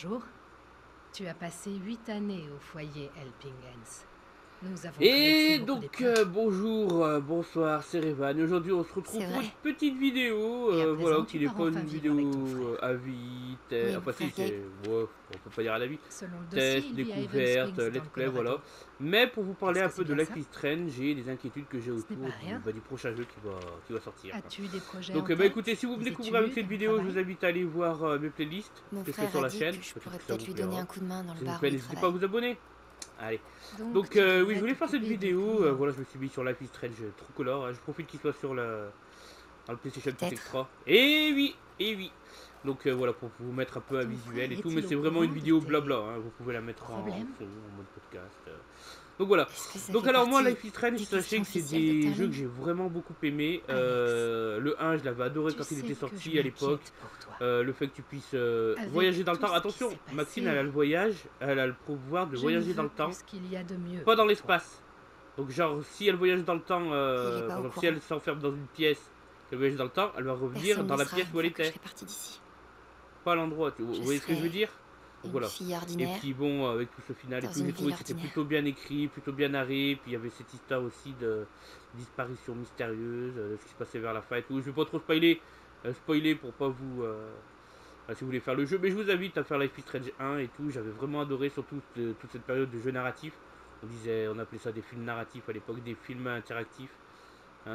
Bonjour. Tu as passé 8 années au foyer Helpingens. Nous avons Et traversé beaucoup donc d'épreuves. bonjour, bonsoir, c'est Revan. Aujourd'hui on se retrouve C'est pour vrai. une petite vidéo, Et à voilà, présent, tu qui n'est pars pas enfin une vivre avec ton vidéo frère. avis, Oui, mon enfin si, frère Gabe. c'est, ouais, on peut pas dire à la vie, Selon le dossier, test, il vit à Evans découverte, Springs, dans let's le play, voilà. Colorado. Mais pour vous parler Est-ce un que c'est peu de bien Life ça? is Strange, j'ai des inquiétudes que j'ai Ce n'est autour pas rien. du prochain jeu qui va sortir. As-tu des projets Donc en bah tête? écoutez, si vous me Des découvrez avec études, cette un vidéo, je vous travail? invite à aller voir mes playlists Mon que je fais frère sur a la dit chaîne, que je peut-être pourrais que ça peut-être vous lui donner plaira. un coup de main dans le S'il vous bar où plaît, il n'hésitez pas à travaille. vous abonner. Allez. Donc, Donc tu oui, je devrais voulais faire cette t'occuper des vidéo, clients. voilà, je me suis mis sur Life is Strange True Color, je profite qu'il soit sur dans le PlayStation Plus Peut-être. Extra. Et oui. Donc voilà, pour vous mettre un peu un Ton visuel frère et tout, mais est-il au c'est vraiment une courant de vidéo blabla, tes hein, vous pouvez la mettre en problèmes? fond, en mode podcast. Donc voilà. Est-ce que ça Donc fait alors moi, partie Life is Strange, des sachez questions que c'est officielles, des Docteur jeux que Lynn? j'ai vraiment beaucoup aimé. Alex, Le 1, je l'avais adoré tu quand il sais était que je sorti à l'époque. m'inquiète pour toi. Le fait que tu puisses voyager Avec dans le tout temps. ce qui Attention, s'est Maxine, elle a passé, le voyage, elle a le pouvoir de je ne voyager dans veux le que temps, ce qu'il y a de mieux pas dans pour toi. l'espace. Donc genre, si elle voyage dans le temps, Il est pas au par exemple, si courant. elle s'enferme dans une pièce, qu'elle voyage dans le temps, elle va revenir Personne ne dans le la saura pièce une où elle fois que je était, serai partie d'ici. pas à l'endroit. Vous Je voyez ce que je veux serai dire? Donc une voilà. fille Et ordinaire puis bon, avec tout ce final et dans tout, une j'ai trouvé ville que c'était ordinaire. plutôt bien écrit, plutôt bien narré. Puis il y avait cette histoire aussi de disparition mystérieuse, de ce qui se passait vers la fin et tout. Je vais pas trop spoiler pour pas vous... si vous voulez faire le jeu, mais je vous invite à faire Life is Strange 1 et tout. J'avais vraiment adoré, surtout toute cette période de jeu narratif. On appelait ça des films narratifs à l'époque, des films interactifs. Hein,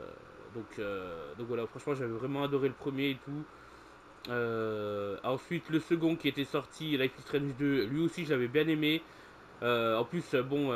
donc voilà, franchement, j'avais vraiment adoré le premier et tout. Ensuite, le second qui était sorti, Life is Strange 2, lui aussi, je l'avais bien aimé. En plus, bon,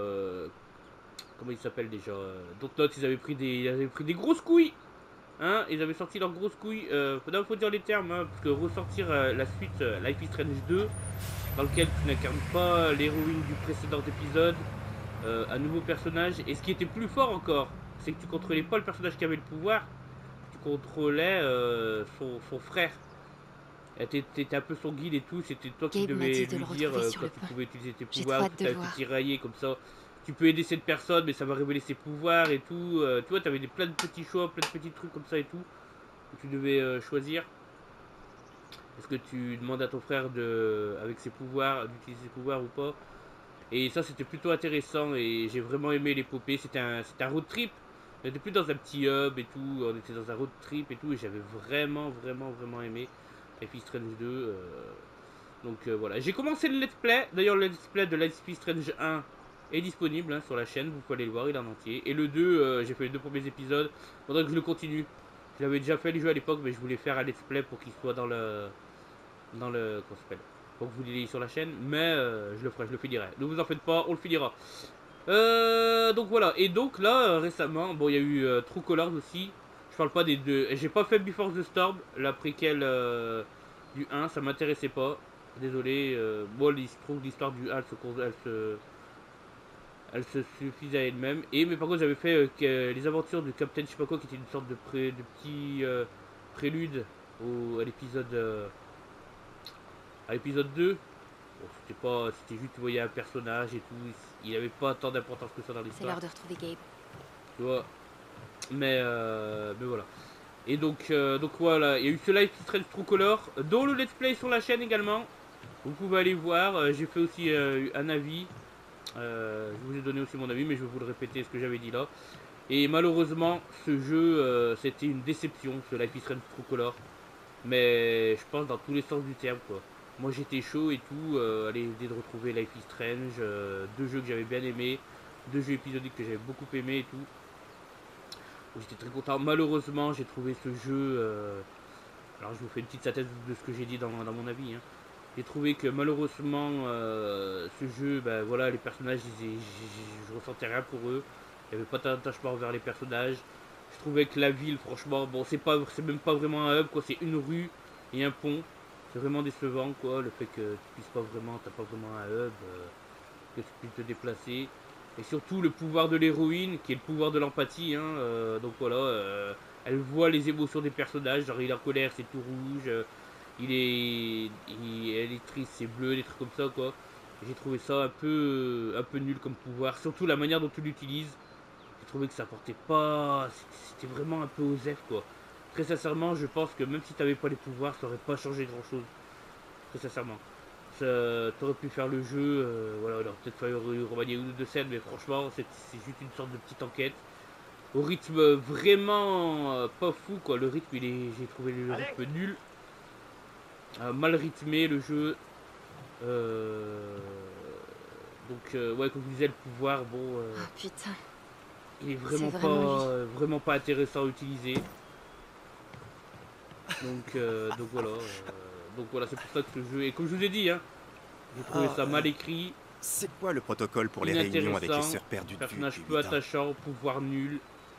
comment il s'appelle déjà Dontnod, ils avaient pris des grosses couilles. Hein, ils avaient sorti leurs grosses couilles. Faut dire les termes, hein, parce que ressortir la suite Life is Strange 2, dans lequel tu n'incarnes pas l'héroïne du précédent épisode, un nouveau personnage. Et ce qui était plus fort encore, c'est que tu contrôlais pas le personnage qui avait le pouvoir, tu contrôlais son frère. T'étais un peu son guide et tout, c'était toi qui Gabe m'a devais dit de lui le dire retrouver sur quand le tu pont. pouvais utiliser tes J'ai trop pouvours, hâte que de le tu été voir. tiraillé comme ça. Tu peux aider cette personne, mais ça va révéler ses pouvoirs et tout. Tu vois, t'avais plein de petits choix, plein de petits trucs comme ça et tout, que tu devais choisir. Est-ce que tu demandes à ton frère avec ses pouvoirs, d'utiliser ses pouvoirs ou pas? Et ça, c'était plutôt intéressant et j'ai vraiment aimé l'épopée. C'était un road trip. On était plus dans un petit hub et tout. On était dans un road trip et tout. Et j'avais vraiment aimé Life is Strange 2. Donc voilà. J'ai commencé le let's play. D'ailleurs, le let's play de Life is Strange 1 est disponible hein, sur la chaîne. Vous pouvez aller le voir, il est en entier. Et le 2, j'ai fait les deux premiers épisodes. Faudrait que je le continue. J'avais déjà fait les jeux à l'époque, mais je voulais faire un let's play pour qu'il soit dans le. Comment ça s'appelle, pour que vous l'ayez sur la chaîne, mais je le ferai, je le finirai. Ne vous en faites pas, on le finira. Donc voilà, et donc là, récemment, bon, il y a eu True Colors aussi. Je parle pas des deux. J'ai pas fait Before the Storm, la préquelle du 1, ça m'intéressait pas. Désolé, moi, je trouve que l'histoire du 1, elle se suffisait à elle-même. Mais par contre, j'avais fait les aventures de Captain Chipako, qui était une sorte de petit prélude à l'épisode 2. Bon, c'était juste, tu voyais un personnage et tout. Il n'y avait pas tant d'importance que ça dans C'est l'histoire. l'heure de retrouver Gabe. Tu vois. Mais voilà. Et donc voilà, il y a eu ce live qui traîne True Color, dont le let's play sur la chaîne également. Vous pouvez aller voir. J'ai fait aussi un avis. Je vous ai donné aussi mon avis, mais je vais vous le répéter ce que j'avais dit là. Et malheureusement, ce jeu, c'était une déception, ce Life is Strange True Color. Mais je pense dans tous les sens du terme, quoi. Moi j'étais chaud et tout, à l'idée de retrouver Life is Strange, deux jeux que j'avais bien aimé, deux jeux épisodiques que j'avais beaucoup aimé et tout. Donc j'étais très content. Malheureusement, j'ai trouvé ce jeu. Alors je vous fais une petite synthèse de ce que j'ai dit dans mon avis. Hein. J'ai trouvé que malheureusement, ce jeu, ben voilà, les personnages, je ressentais rien pour eux. Il n'y avait pas d'attachement envers les personnages. Je trouvais que la ville, franchement, bon, c'est même pas vraiment un hub, quoi. C'est une rue et un pont. C'est vraiment décevant, quoi. Le fait que tu puisses pas vraiment, t'as pas vraiment un hub, que tu puisses te déplacer. Et surtout le pouvoir de l'héroïne, qui est le pouvoir de l'empathie. Hein, donc voilà, elle voit les émotions des personnages. Genre il est en colère, c'est tout rouge. Elle est triste, c'est bleu, des trucs comme ça, quoi. J'ai trouvé ça un peu nul comme pouvoir. Surtout la manière dont tu l'utilises. J'ai trouvé que ça portait pas. C'était vraiment un peu osef, quoi. Très sincèrement, je pense que même si t'avais pas les pouvoirs, ça aurait pas changé grand chose. Très sincèrement. t'aurais pu faire le jeu, voilà, alors peut-être fallu remanier une ou deux scènes, mais franchement, c'est juste une sorte de petite enquête. Au rythme vraiment pas fou, quoi. Le rythme, j'ai trouvé le rythme nul. Mal rythmé, le jeu. Ouais, comme je disais, le pouvoir, bon, Oh putain. il est C'est vraiment vraiment pas intéressant à utiliser. Donc voilà, c'est pour ça que ce jeu, et comme je vous ai dit, hein, j'ai trouvé ça mal écrit, C'est quoi le protocole pour les réunions avec les inintéressant, sœurs perdues depuis personnage peu 8 ans? attachant, pouvoir nul,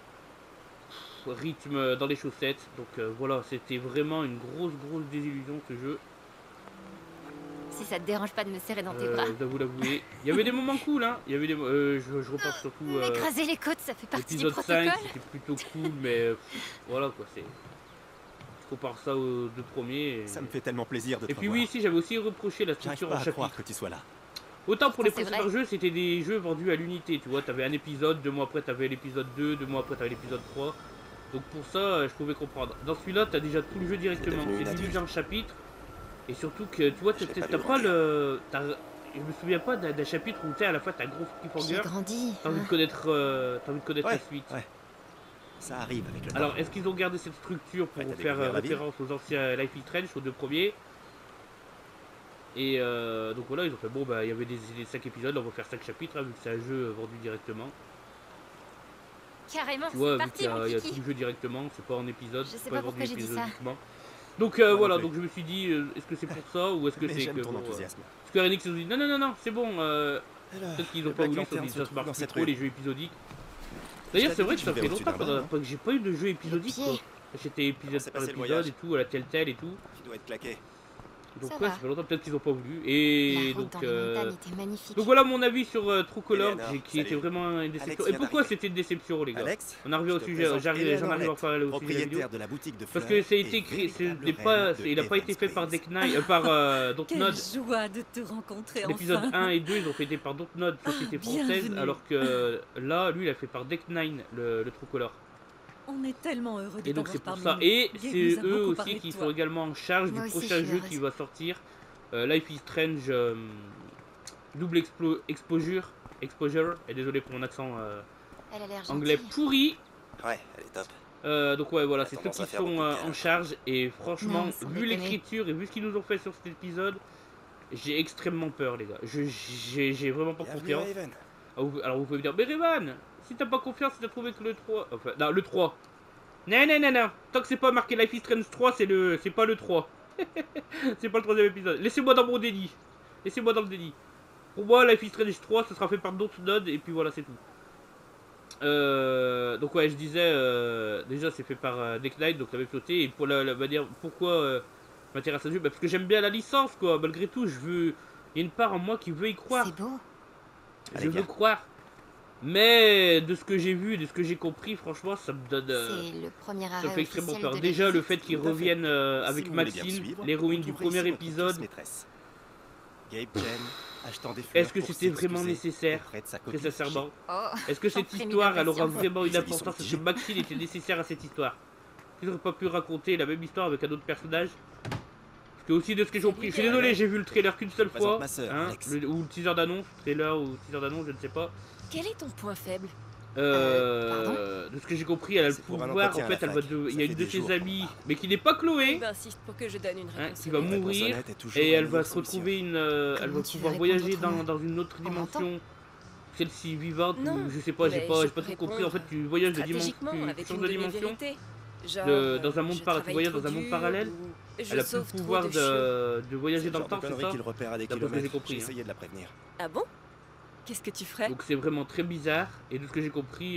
rythme dans les chaussettes. Donc voilà, c'était vraiment une grosse désillusion ce jeu. Si ça te dérange pas de me serrer dans tes bras. Je dois vous l'avouer. Il y avait des moments cool, hein. Il y avait des, je repars surtout. M'écraser les côtes, ça fait partie du L'épisode protocole. 5, c'était plutôt cool, mais voilà quoi, c'est. Je compare ça aux deux premiers. Ça me fait tellement plaisir de te Et puis revoir. oui, si j'avais aussi reproché la J'arrive structure pas en à chapitre. croire que tu sois là. Autant pour les Ça, c'est précédents vrai. jeux, c'était des jeux vendus à l'unité, tu vois, t'avais un épisode, 2 mois après t'avais l'épisode 2, 2 mois après t'avais l'épisode 3. Donc pour ça, je pouvais comprendre. Dans celui-là, t'as déjà tout le jeu directement, devenu une c'est divisé adulte. en chapitres. Et surtout que, tu vois, Je l'ai t'as pas vu pas grandir. le... Je me souviens pas d'un chapitre où t'es à la fois t'as un gros J'ai cliffhanger, grandi. t'as envie de hein. connaître, la suite. Ouais. Ça arrive avec le temps. Alors, est-ce qu'ils ont gardé cette structure pour Ouais, t'as faire découvert la ville. référence aux anciens Life is Strange, aux deux premiers? Et donc voilà, ils ont fait bon, bah il y avait des 5 épisodes, on va faire 5 chapitres, hein, vu que c'est un jeu vendu directement. Carrément, Tu vois, c'est vu parti qu'il y a, mon il y a kiki. tout le jeu directement, c'est pas en épisode, Je c'est sais pas pas vendu pourquoi j'ai dit ça. épisodiquement. Donc Moi non voilà, plus. donc je me suis dit, est-ce que c'est pour ça ou est-ce que Mais c'est j'aime que ton bon, enthousiasme. Square Enix ils ont dit non, c'est bon, Alors, peut-être qu'ils le ont pas Black voulu, ils se sont Lantern dit se ça se trouve marche dans plus cette trop rue. les jeux épisodiques. D'ailleurs, Je c'est t'avais vrai dit que ça que je fait vivais au-dessus longtemps d'un bras, que j'ai pas eu de jeu épisodique pied. quoi. J'étais épisode s'est par passé le épisode voyage? et tout, à la Telltale et tout. Tu dois être claqué. Donc Ça ouais, va. ça fait longtemps peut-être qu'ils ont pas voulu. La Et route dans donc, les montagnes était magnifique. donc voilà mon avis sur True Color, Eleanor, qui était salut. vraiment une déception. Alex Et vient pourquoi d'arriver. c'était une déception les gars? Alex, On arrive je au te sujet, présente j'en arrive Eleanor à parler au sujet de la vidéo. propriétaire de la boutique de fleurs. Parce que ça a été et écrit, ce véritable n'est pas, reine de il a pas été Evans fait par Springs. Dontnod, par Dontnod. Quelle joie de te rencontrer L'épisode enfin. 1 et 2, ils ont fait par Dontnod, société française, bienvenue. alors que là, lui, il a fait par Deck9, le True Color. On est tellement heureux de Et donc t'avoir c'est pour parmi ça. nous. Et Gabe c'est nous a eux beaucoup aussi parlé de qui toi. sont également en charge Moi du aussi, prochain je suis jeu heureuse. qui va sortir. Life is Strange double exposure. Et désolé pour mon accent Elle a l'air anglais gentille. pourri. Ouais, elle est top. Donc ouais voilà, c'est ceux tendance qui à faire sont beaucoup de en câlins. charge. Et franchement, Non, sans vu déconner. l'écriture et vu ce qu'ils nous ont fait sur cet épisode, j'ai extrêmement peur les gars. J'ai vraiment pas Bienvenue à confiance. Haven. Alors vous pouvez me dire, mais Revan, si t'as pas confiance, si t'as trouvé que le 3. Enfin, non, le 3. Non. Tant que c'est pas marqué Life is Strange 3, c'est pas le 3. C'est pas le troisième épisode. Laissez-moi dans mon déni. Laissez-moi dans le déni. Pour moi, Life is Strange 3, ce sera fait par d'autres nodes, et puis voilà, c'est tout. Donc ouais, je disais, déjà c'est fait par Deck Knight, donc ça avait flotté. Et pour la manière, pourquoi je m'intéresse à ce jeu, parce que j'aime bien la licence, quoi. Malgré tout, je veux... Il y a une part en moi qui veut y croire. C'est beau. Allez, Je veux viens. croire. Mais de ce que j'ai vu, de ce que j'ai compris, franchement, ça me donne... C'est le premier ça me arrêt fait extrêmement officiel peur. de Déjà, le l'épisode. fait qu'ils Tout à fait. reviennent Si avec vous voulez bien me Maxine, suivre, l'héroïne vous du trouverez premier sur votre épisode. pièce maîtresse. Gabe Chen, achetant des fleurs Est-ce que pour c'était vraiment s'excuser nécessaire? auprès de sa Très copine. sincèrement. Oh, Est-ce que j'en cette frémis histoire, elle aura d'impatience. vraiment une Ils sont importance? Est-ce que mitigés. Maxine était nécessaire à cette histoire? Ils n'auraient pas pu raconter la même histoire avec un autre personnage? Parce que aussi de ce que j'ai compris, je suis désolé, j'ai vu le trailer qu'une seule présente fois, ma sœur, hein, Alex. ou le teaser d'annonce, trailer ou teaser d'annonce, je ne sais pas. Quel est ton point faible? Pardon De ce que j'ai compris, elle a le C'est pour un pouvoir, en entretien à fait, la elle va fac. il y Ça a fait une de des ses jours amies, qu'on parle. mais qui n'est pas Chloé, Gabe insiste pour que je donne une hein, réponse. qui va honnête. mourir, honnête est toujours et la elle va meilleure se solution. retrouver elle Comment va tu pouvoir veux voyager répondre autrement? dans une autre En mentant? dimension, celle-ci vivante, Non, ou je sais pas, j'ai mais pas, je j'ai pas peux tout compris, en fait, répondre tu voyages de dimension, Stratégiquement, tu avec changes une de dimension, demi-vérité. Genre, dans un monde je tu travaille voyages trop dans un monde dur parallèle, ou je elle a plus sauve le trop pouvoir de chiots. de voyager C'est dans le le genre temps, de c'est conneries ça? qu'il repère à des D'après ce que j'ai kilomètres. compris, J'ai hein. essayé de la prévenir. Ah bon? Qu'est-ce que tu ferais? Donc c'est vraiment très bizarre, et de ce que j'ai compris,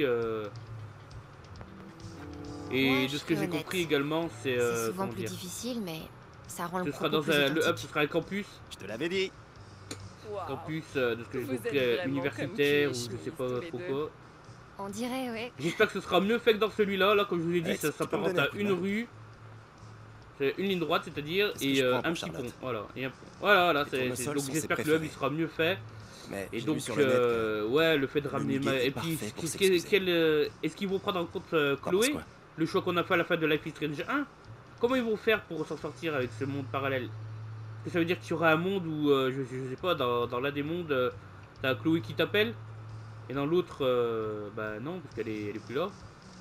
et Moi, de je ce que suis j'ai honnête. compris également, c'est C'est souvent comment plus dire, difficile, mais ça rend le ce sera propos dans plus le hub, ce authentique. sera un campus, Je te l'avais dit. Waouh. de ce que j'ai Vous compris, êtes vraiment universitaire, ou comme je cul et sais pas chemise, tous trop les deux. quoi. On dirait, ouais. J'espère que ce sera mieux fait que dans celui-là, là comme je vous l'ai dit, Alex, ça tu peux me s'apparente donner un à coup de une main? rue, c'est une ligne droite c'est-à-dire, Qu'est-ce que et je prends un pour petit pont, Charlotte? voilà, et un pont. Voilà, Les c'est, tournesols donc sont j'espère ses que le hub il préférés. sera mieux fait, Mais et j'ai donc vu sur le net que... ouais, le fait de ramener mini-game est et puis parfait pour s'excuser. est-ce qu'ils vont prendre en compte T'en penses Chloé, quoi? le choix qu'on a fait à la fin de Life is Strange 1? Comment ils vont faire pour s'en sortir avec ce monde parallèle? que ça veut dire qu'il y aura un monde où, je sais pas, dans l'un des mondes, t'as Chloé qui t'appelle, et dans l'autre, bah non, parce qu'elle est plus là.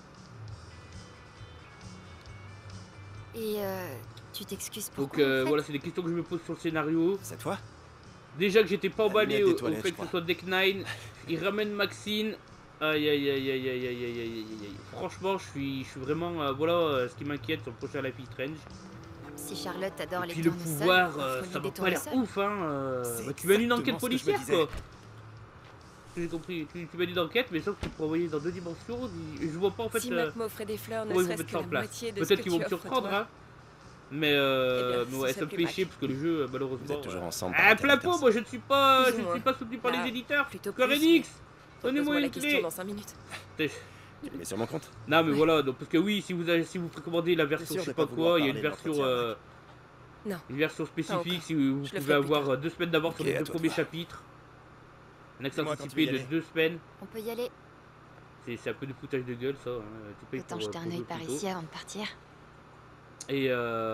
Et tu t'excuses pour Donc voilà, c'est des questions que je me pose sur le scénario. C'est toi? Déjà que j'étais pas emballé lumière au des toilettes, fait je que ce crois. soit Deck 9, il ramène Maxine. Aïe aïe aïe aïe aïe aïe aïe aïe aïe aïe. Franchement, je suis vraiment, voilà ce qui m'inquiète sur le prochain Life is Strange. Si Charlotte adore Et les puis le tournesols, pouvoir, offre-lui ça des va pas l'air tournesols. ouf, hein. C'est Bah, tu mènes une exactement enquête ce que je me policière, disais. quoi. J'ai compris, tu mènes une enquête, mais sauf que tu peux envoyer dans 2 dimensions. Je vois pas en fait Si Mac m'offrait des fleurs, ne comment ils vont serait-ce mettre que ça en la place. moitié de ce Peut-être que qu'ils tu vont me offres, surprendre, toi. hein. Mais bien, ouais, ça ça me fait fait Mac. chier parce que le jeu, malheureusement. Vous êtes toujours ensemble. Ah, par plein Internet, pot, comme moi je ne suis pas, Plus ou je ne suis moins. pas soutenu par Là, les éditeurs. plutôt Square plus, Enix, Pose-moi donnez-moi la une question clé. dans 5 minutes. ça. Tu le mets sur mon compte. Non mais Ouais. voilà, donc, parce que oui, si vous précommandez la version sûr je sais de pas pas vouloir quoi, il y a parler une de version l'entretien, Non. une version Pas spécifique encore. si vous Je le pouvez ferai plus avoir tard. 2 semaines d'avance sur Ok, les à 2 toi de premiers voir. chapitres. Un accès Dis-moi quand tu anticipé veux y de aller. 2 semaines. On peut y aller. C'est un peu de foutage de gueule ça, hein. Tu payes Autant pour, jeter un pour œil jouer par plus tôt. ici avant de partir. Et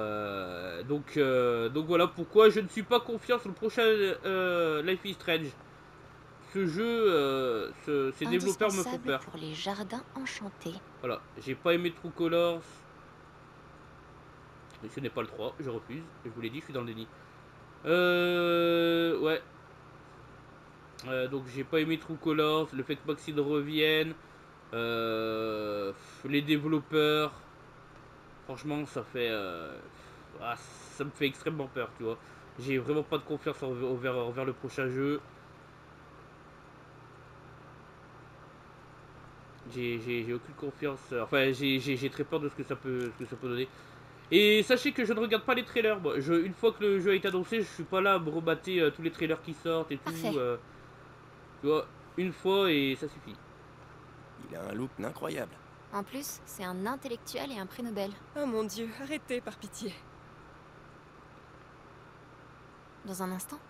donc voilà pourquoi je ne suis pas confiant sur le prochain Life is Strange. Ce jeu, ces développeurs me font Indispensable peur. pour les jardins enchantés. Voilà, j'ai pas aimé True Colors. Mais ce n'est pas le 3, je refuse. Je vous l'ai dit, je suis dans le déni. Ouais. Donc j'ai pas aimé True Colors, le fait que Maxine revienne, les développeurs. Franchement, ça fait, ça me fait extrêmement peur, tu vois. J'ai vraiment pas de confiance envers le prochain jeu. J'ai aucune confiance. Enfin, j'ai très peur de ce que ça peut donner. Et sachez que je ne regarde pas les trailers. Moi. Une fois que le jeu a été annoncé, je suis pas là à me rebattre tous les trailers qui sortent et tout. Parfait. Tu vois, une fois et ça suffit. Il a un look incroyable. En plus, c'est un intellectuel et un prix Nobel. Oh mon Dieu, arrêtez par pitié. Dans un instant.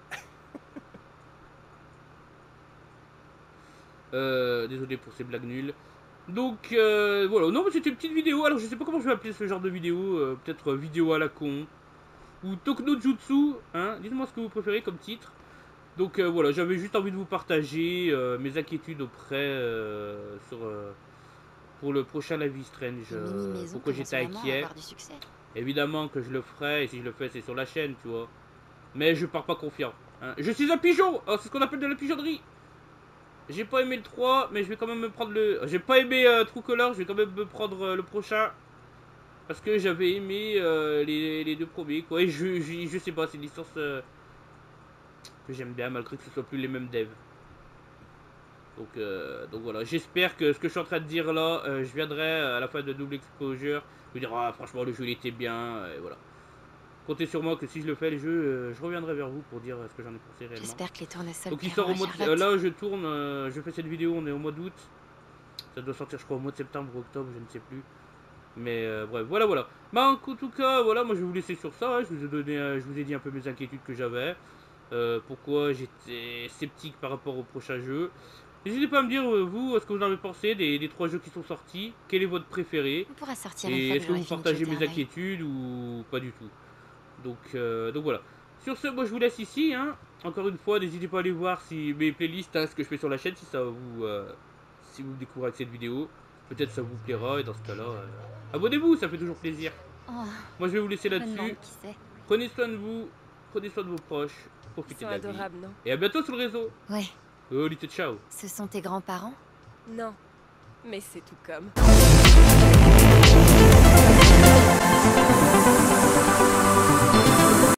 Désolé pour ces blagues nulles. Donc voilà, non mais c'était une petite vidéo. Alors je sais pas comment je vais appeler ce genre de vidéo. Peut-être vidéo à la con. Ou Tokno Jutsu. Hein, dites-moi ce que vous préférez comme titre. Donc voilà, j'avais juste envie de vous partager mes inquiétudes auprès pour le prochain Life is Strange. Une mini-maison Pourquoi commence j'étais vraiment à inquiet. avoir du succès. Évidemment que je le ferai, et si je le fais c'est sur la chaîne, tu vois. Mais je pars pas confiant. Hein. Je suis un pigeon. Oh, c'est ce qu'on appelle de la pigeonnerie. J'ai pas aimé le 3, mais je vais quand même me prendre le... J'ai pas aimé True Color, je vais quand même me prendre le prochain. Parce que j'avais aimé les 2 premiers, quoi. Et je sais pas, c'est une licence que j'aime bien, malgré que ce soit plus les mêmes devs. Donc voilà, j'espère que ce que je suis en train de dire là, je viendrai à la fin de Double Exposure, me dire, ah franchement le jeu il était bien, et voilà. Comptez sur moi que si je le fais le jeu, je reviendrai vers vous pour dire ce que j'en ai pensé réellement. J'espère que les tournesols Donc il plairont sort au à mois de... Charlotte. là je tourne, je fais cette vidéo, on est au mois d'août. Ça doit sortir je crois au mois de septembre ou octobre, je ne sais plus. Mais bref, voilà. Bah en tout cas, voilà, moi je vais vous laisser sur ça, hein. Je vous ai dit un peu mes inquiétudes que j'avais. Pourquoi j'étais sceptique par rapport au prochain jeu. N'hésitez pas à me dire, vous, ce que vous en avez pensé des 3 jeux qui sont sortis. Quel est votre préféré? On pourra sortir une Et fois est-ce que j'aurai vous fini de partagez jeter mes un œil. inquiétudes ou pas du tout? Donc voilà. Sur ce, moi je vous laisse ici. Hein. Encore une fois, n'hésitez pas à aller voir si mes playlists, hein, ce que je fais sur la chaîne, si ça vous, si vous découvrez avec cette vidéo. Peut-être ça vous plaira et dans ce cas-là, abonnez-vous, ça fait toujours plaisir. Oh, Moi je vais vous laisser je me demande là-dessus. qui c'est. Prenez soin de vous, prenez soin de vos proches, Ils profitez sont de la vie. adorables, non? Et à bientôt sur le réseau. Ouais, Oh, ciao. ce sont tes grands-parents? Non. Mais c'est tout comme.